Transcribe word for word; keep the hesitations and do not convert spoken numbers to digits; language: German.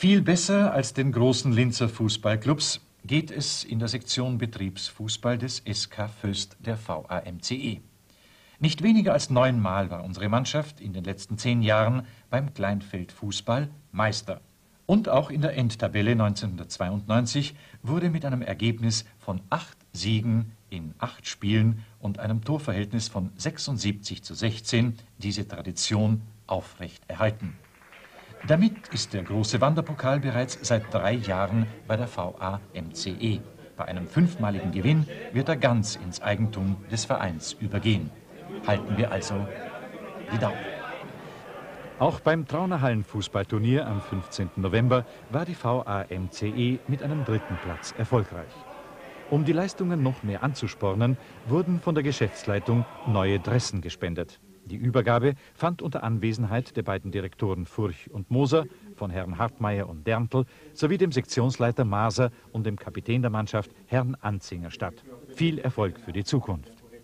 Viel besser als den großen Linzer Fußballclubs geht es in der Sektion Betriebsfußball des S K Voest der V A M C E. Nicht weniger als neunmal war unsere Mannschaft in den letzten zehn Jahren beim Kleinfeldfußball Meister. Und auch in der Endtabelle neunzehnhundertzweiundneunzig wurde mit einem Ergebnis von acht Siegen in acht Spielen und einem Torverhältnis von sechsundsiebzig zu sechzehn diese Tradition aufrecht erhalten. Damit ist der große Wanderpokal bereits seit drei Jahren bei der V A M C E. Bei einem fünfmaligen Gewinn wird er ganz ins Eigentum des Vereins übergehen. Halten wir also die Daumen. Auch beim Trauner Hallenfußballturnier am fünfzehnten November war die V A M C E mit einem dritten Platz erfolgreich. Um die Leistungen noch mehr anzuspornen, wurden von der Geschäftsleitung neue Dressen gespendet. Die Übergabe fand unter Anwesenheit der beiden Direktoren Furch und Moser, von Herrn Hartmeier und Derntl, sowie dem Sektionsleiter Maser und dem Kapitän der Mannschaft, Herrn Anzinger, statt. Viel Erfolg für die Zukunft.